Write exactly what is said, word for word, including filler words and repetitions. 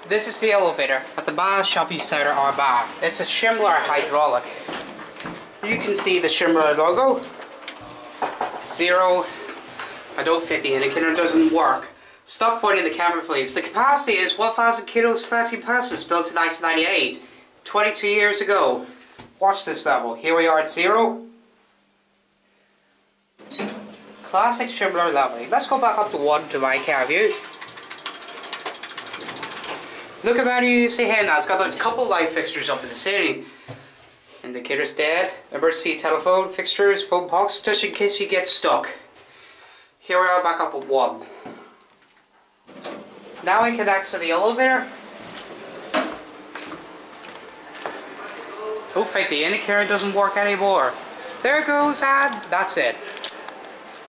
This is the elevator at the Bar Shopping Center or bar. It's a Schindler hydraulic. You can see the Schindler logo. Zero. I don't fit the indicator, it doesn't work. Stop pointing the camera, please. The capacity is one thousand kilos, thirteen persons, built in nineteen ninety-eight. twenty-two years ago. Watch this level. Here we are at zero. Classic Schindler leveling. Let's go back up to one to my car view. Look about you see here now. It's got a couple light fixtures up in the ceiling. Indicator's dead. Emergency telephone fixtures, phone box, just in case you get stuck. Here we are back up at one. Now we connect to the elevator. Don't think the indicator doesn't work anymore. There it goes, and that's it.